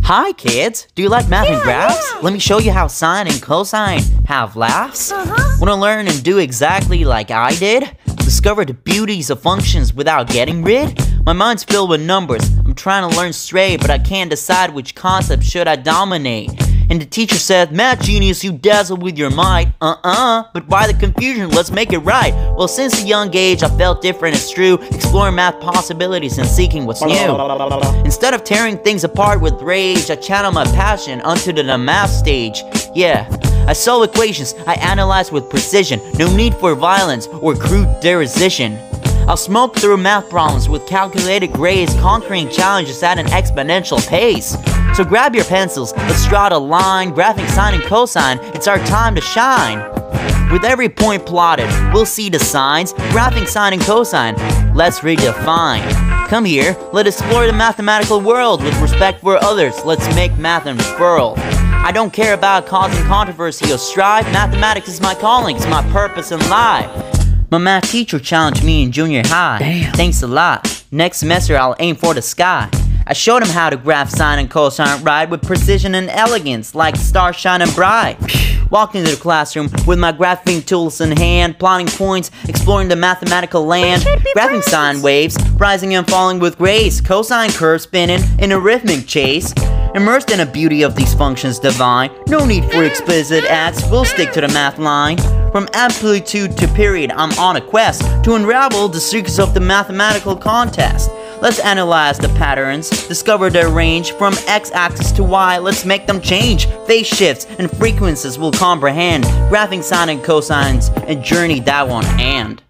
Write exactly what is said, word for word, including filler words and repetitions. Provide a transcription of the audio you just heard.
Hi kids! Do you like math and Yeah, graphs? yeah. Let me show you how sine and cosine have laughs. Uh-huh. Wanna learn and do exactly like I did? Discover the beauties of functions without getting rid? My mind's filled with numbers. I'm trying to learn straight, but I can't decide which concept should I dominate. And the teacher said, "Math genius, you dazzle with your might." Uh-uh, but why the confusion? Let's make it right. Well, since a young age, I felt different, it's true. Exploring math possibilities and seeking what's new. Instead of tearing things apart with rage, I channel my passion onto the math stage. Yeah, I solve equations, I analyze with precision. No need for violence or crude derision. I'll smoke through math problems with calculated grace, conquering challenges at an exponential pace. So grab your pencils, let's draw a line, graphing sine and cosine, it's our time to shine. With every point plotted, we'll see the signs, graphing sine and cosine, let's redefine. Come here, let's explore the mathematical world with respect for others, let's make math unfurl. I don't care about causing controversy or strife, mathematics is my calling, it's my purpose in life. My math teacher challenged me in junior high. Damn. Thanks a lot. Next semester I'll aim for the sky. I showed him how to graph sine and cosine right with precision and elegance, like stars shining bright. Walked into the classroom with my graphing tools in hand, plotting points, exploring the mathematical land, graphing sine waves, rising and falling with grace, cosine curves spinning in a rhythmic chase. Immersed in the beauty of these functions divine, no need for explicit acts, we'll stick to the math line. From amplitude to period, I'm on a quest to unravel the secrets of the mathematical contest. Let's analyze the patterns, discover their range. From x-axis to y, let's make them change. Phase shifts and frequencies we'll comprehend. Graphing sine and cosines, a journey that won't end.